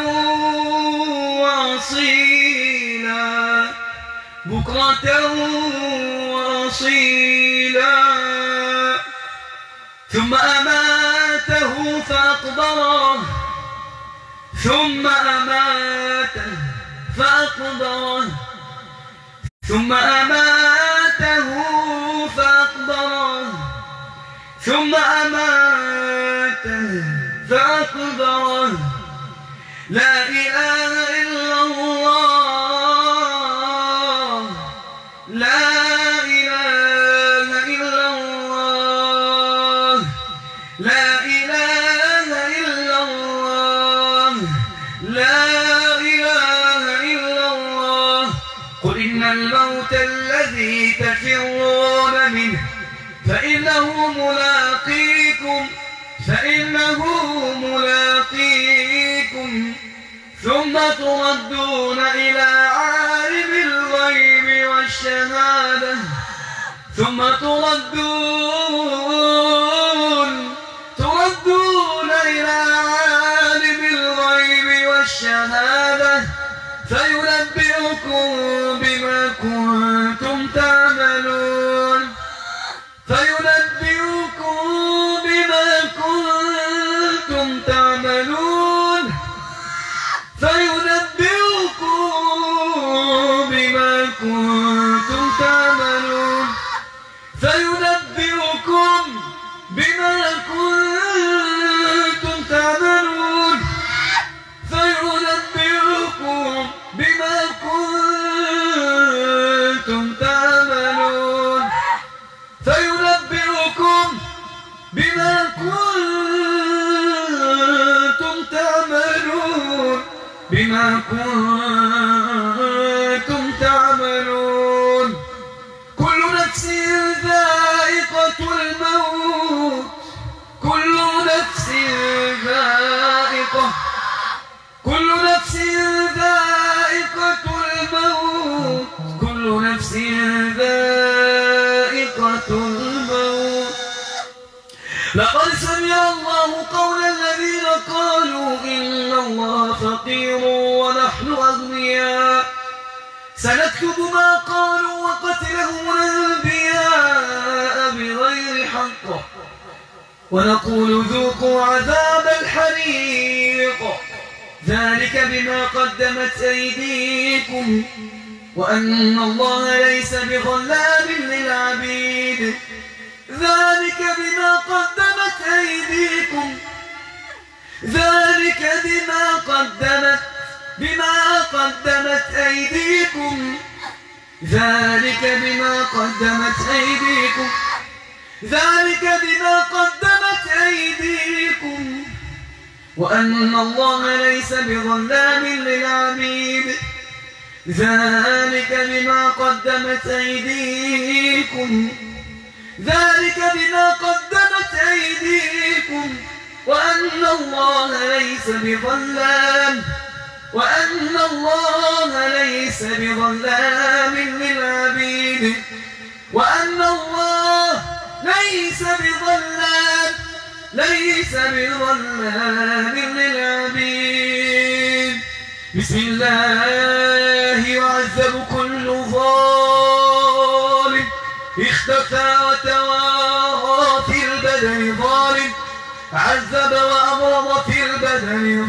وأصيلا بكرة وأصيلا. ثم أماته فأقبره ثم أماته فأقبره ثم أماته فأقبره ثم أماته فأقبره. لا إله إلا الله لا إله إلا الله لا إله إلا الله لا إله إلا الله. قل إن الموت الذي تفرون منه فإنه ملاقيكم فإنه ملاقيكم ثم تردون إلى عالم الغيب والشهادة ثم تردون تردون إلى عالم الغيب والشهادة فينبئكم بما كنتم تعملون فينبئكم بما كنتم تعملون فينبئكم بما كنتم تعملون فينبئكم بما كنتم تعملون فينبئكم بما كنتم تعملون فينبئكم بما كنتم تعملون بما كنتم تعملون. كل نفس ذائقة الموت كل نفس ذائقة كل نفس ذائقة الموت كل نفس ذائقة الموت. لقد سمع الله قول الذين قالوا إن الله فقير ونحن أغنياء سنكتب ما قالوا وقتلهم الأنبياء بغير حق ونقول ذوقوا عذاب الحريق ذلك بما قدمت أيديكم وأن الله ليس بظلام للعبيد ذلك بما قدمت أيديكم ذلك بما قدمت بما قدمت أيديكم ذلك بما قدمت أيديكم ذلك بما قدمت أيديكم وأن الله ليس بظلام للعبيد ذلك بما قدمت أيديكم ذلك بما قدمت أيديكم وأن الله ليس بظلام وأن الله ليس بظلام للعبيد وأن الله ليس بظلام ليس بظلام للعبيد. بسم الله يعذب كل ظالم اختفى وتوارى في البدن ظالم عذب وأمر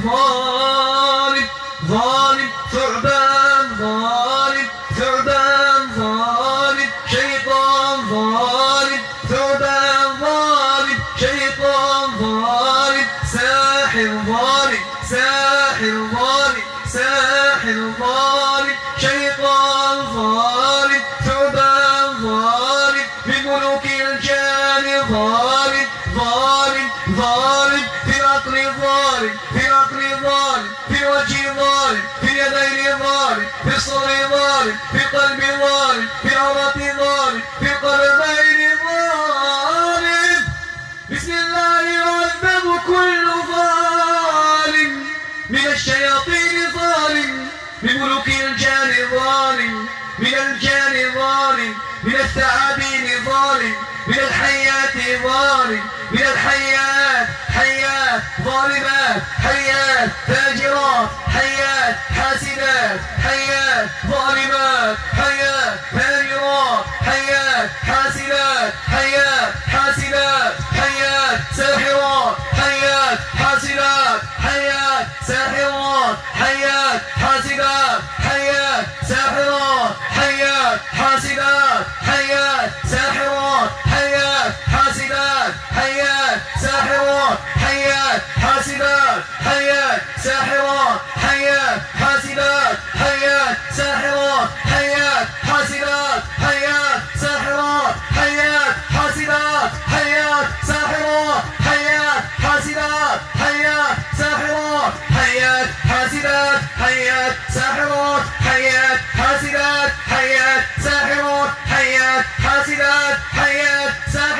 ظالم ظالم ثعبان ظالم ثعبان ظالم شيطان ظالم ثعبان ظالم شيطان ظالم ساحر ظالم ساحر ظالم ساحر ظالم شيطان ظالم ثعبان ظالم من ملوك الجان ظالم ظالم ظالم في العقل ظالم في العقل ظالم في الوجه ظالم في اليدين ظالم في الصدر ظالم في القلب ظالم في العورة ظالم في القلبين ظالم. بسم الله يعذب كل ظالم من الشياطين ظالم من ملوك الجان ظالم من الجان ظالم من الثعابين ظالم من الحيات ظالم من الحيات حيات ظالمات حيات فاجرات حيات حاسدات حيات ظالمات حيات فاجرات حيات حاسدات حيات حاسدات حيات ساحرات حيات حاسدات حيات ساحرات حيات حاسدات حيات ساحرات حيات حاسدات حيات ساحرات حيات حاسدات حيات ساحرات حيات حاسدات حيات ساحرات حيات حاسدات حيات ساحرات حيات حاسدات حيات ساحرات حيات حاسدات حيات ساحرات حيات حاسدات حيات ساحرات حيات حاسدات حيات ساحرات حيات حاسدات حيات ساحرات حيات حاسدات حيات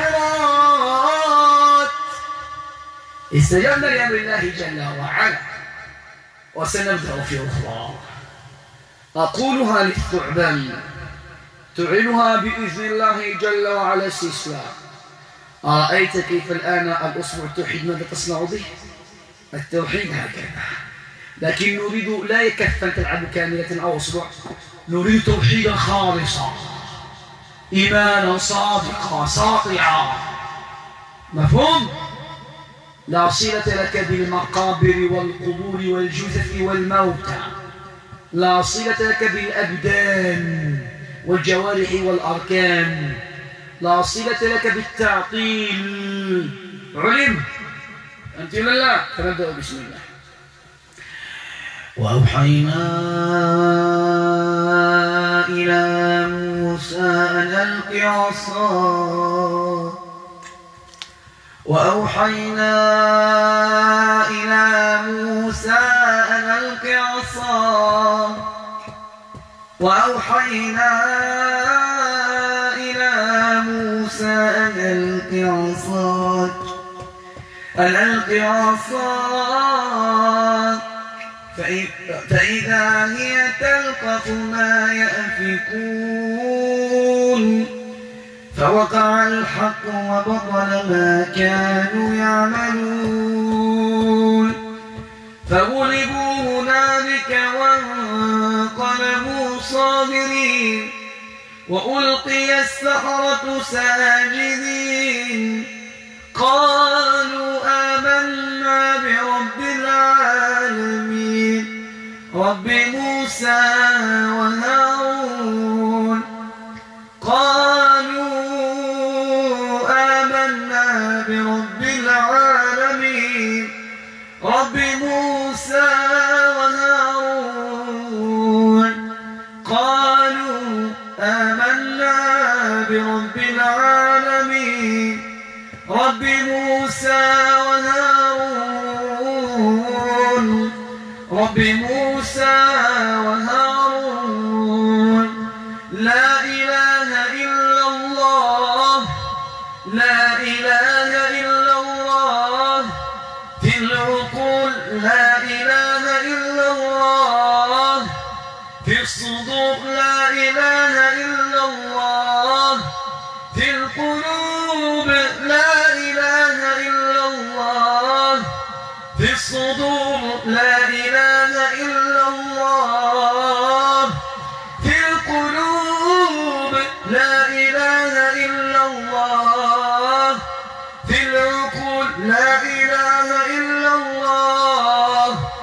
ساحرات. استجبنا لأمر الله جل وعلا وسنبدأ في أخرى أقولها للثعبان تعينها بإذن الله جل وعلا استسلام. أرأيت كيف الآن الأصبع التوحيد ماذا تصنع به؟ التوحيد هكذا، لكن نريد لا يكفي أن تلعب كاملة أو أصبع، نريد توحيدا خالصا إيمانا صادقا ساطعا. مفهوم؟ لا صلة لك بالمقابر والقبور والجثث والموتى، لا صلة لك بالأبدان والجوارح والأركان، لا صلة لك بالتعطيل. علم أنت ولا لا؟ فنبدأ بسم الله. وأوحينا إلى موسى أن ألق عصاك وأوحينا إلى موسى أن ألق عصاك وأوحينا إلى موسى أن ألق عصاك أن ألق عصاك فإذا هي تلقف ما يأفكون فوقع الحق وبطل ما كانوا يعملون فغلبوا هنالك وانقلبوا صاغرين وألقي السحرة ساجدين قالوا آمنا برب العالمين رب موسى وهارون قالوا آمنا برب العالمين رب موسى وهارون قالوا آمنا برب العالمين رب موسى وهارون رب موسى وهارون لا إله إلا الله لا إله إلا الله في العقول لا إله إلا الله في الصدور لا إله إلا الله في القلوب لا إله إلا الله في الصدور لا إله إلا الله في القلوب لا إله إلا الله في العقول لا إله إلا الله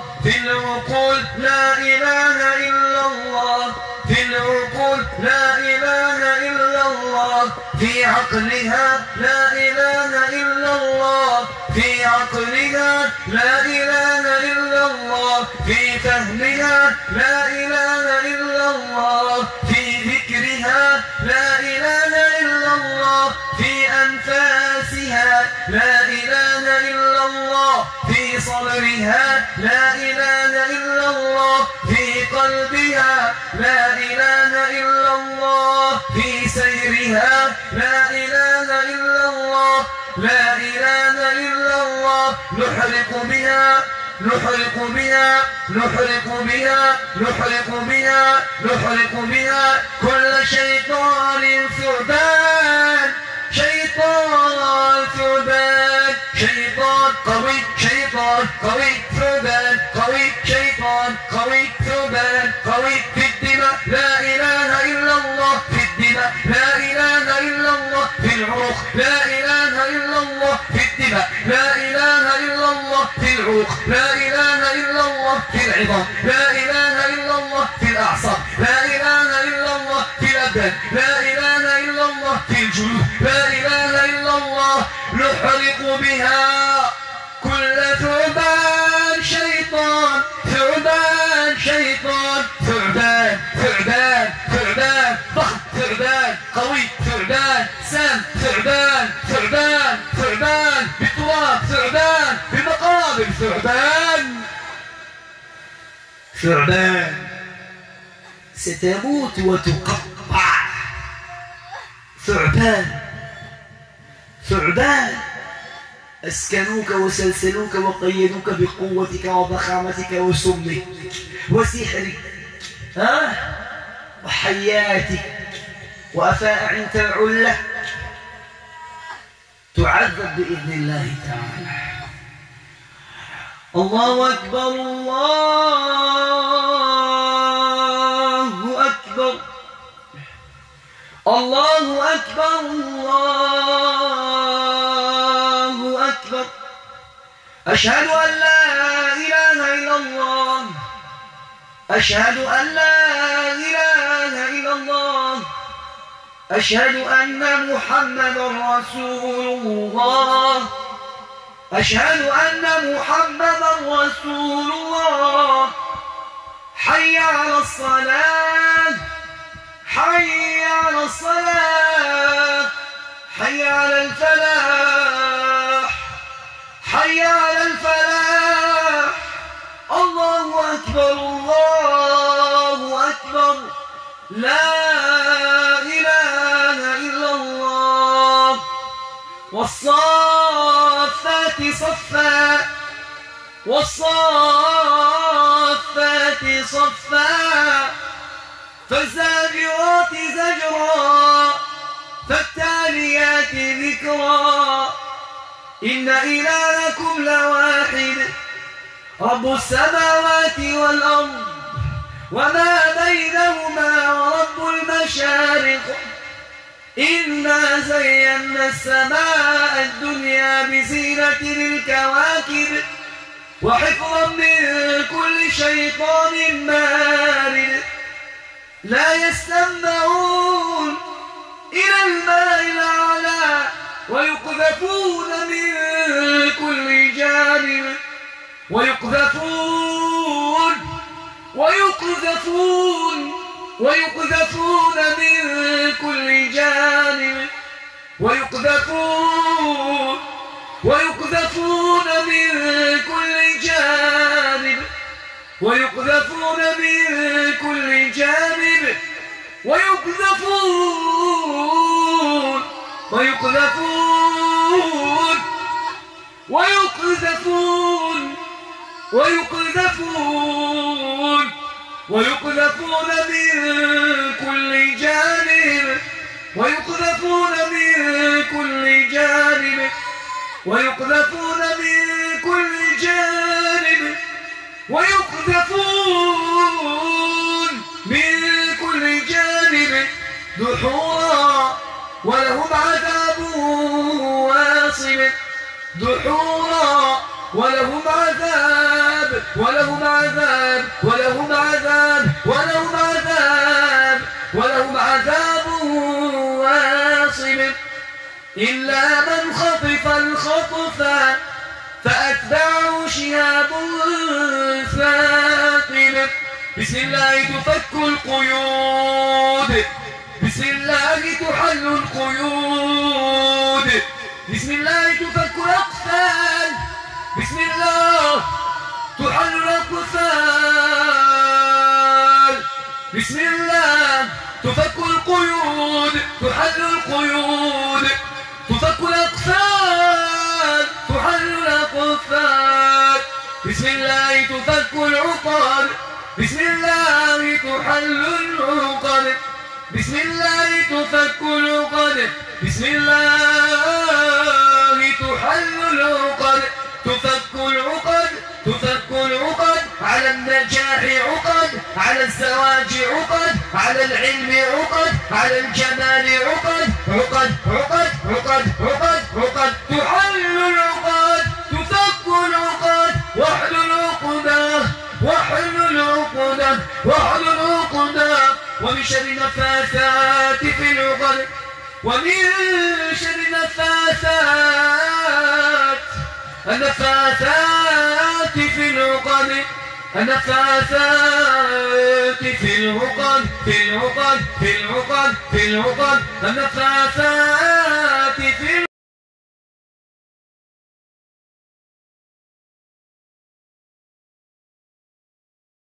العقول لا إله إلا الله، في العقول لا إله إلا الله، في عقلها لا إله إلا الله، في عقلها لا إله إلا الله، في فهمها لا إله إلا الله، في ذكرها لا إله إلا الله، في أنفاسها لا إله إلا الله، في صدرها لا إله إلا الله، في قلبها لا إله إلا الله، في سيرها لا إله إلا الله، لا إله إلا الله. نحرق بها نحرق بها نحرق بها نحرق بها نحرق بها كل شيطان ثعبان، شيطان ثعبان، شيطان قوي، شيطان قوي، ثعبان قوي، شيطان قوي، ثعبان قوي. في الدماء لا إله إلا الله، في الدماء لا إله إلا الله، في العروق لا إله إلا الله، في الدماء لا إله إلا الله، في العروق لا إله إلا الله، في العظام لا إله إلا الله، في الأعصاب لا إله إلا الله، في الأبدان لا إله إلا الله، في الجلود لا إله إلا الله. نحرق بها كل ثعبان شيطان، ثعبان شيطان، ثعبان ثعبان ثعبان ضخم، ثعبان قوي، ثعبان سام، ثعبان ثعبان ثعبان بالتراب، ثعبان بالمقابر، ثعبان ثعبان ستموت وتقطع. ثعبان ثعبان أسكنوك وسلسلوك وقيدوك بقوتك وضخامتك وسمك وسحرك ها وحياتك وأفاعن تبع لك، تعذب بإذن الله تعالى. الله أكبر، الله أكبر، الله أكبر، الله أكبر. أشهد أن لا إله إلا الله، أشهد أن لا إله إلا الله، أشهد أن محمدا رسول الله، أشهد أن محمدا رسول الله. حي على الصلاة، حي على الصلاة، حي على الفلاح، حي على الفلاح. الله أكبر، الله أكبر، لا إله إلا الله. والصافات صفا، والصافات صفا، فالزاجرات زجرا، فالتاليات ذكرا. إن إلهكم لواحد، رب السماوات والأرض وما بينهما ورب المشارق. إنا زينا السماء الدنيا بزينة الكواكب وحفظا من كل شيطان مارد. لا يستمعون إلى الماء الأعلى ويقذفون من كل جانب، ويقذفون ويقذفون ويقذفون من كل جانب، ويقذفون ويقذفون من كل جانب، ويقذفون من كل جانب، ويقذفون ويقذفون ويقذفون ويقذفون ويقذفون من كل جانب، ويقذفون من كل جانب، ويقذفون من كل جانب، ويقذفون من كل جانب دحورا ولهم عذاب واصب، دحورا ولهم عذاب ولهم عذاب ولهم عذاب ولهم عذاب ولهم عذاب واصب إلا من خطف الخطفا فأتبعه شهاب ثاقب. بسم الله تفك القيود، بسم الله تحل القيود، بسم الله تفك الأقفال، بسم الله تحل الأقفال، بسم الله تفك القيود، تحل القيود، تفك الأقفال، تحل الأقفال، بسم الله تفك العقد، بسم الله تحل العقد، بسم الله تفك العقد، بسم الله تحل العقد، تفك العقد، تفك العقد، على النجاح عقد، على الزواج عقد، على العلم عقد، على الجمال عقد، عقد عقد عقد عقد عقد، تحل العقد، تفك العقد، واحلل عقدة، واحلل عقدة، واحلل عقدة، ومن شر النفاثات في العقد، ومن شر النفاثات النفاثات في العقد، النفاثات في العقد، في العقد، في العقد، في العقد، النفاثات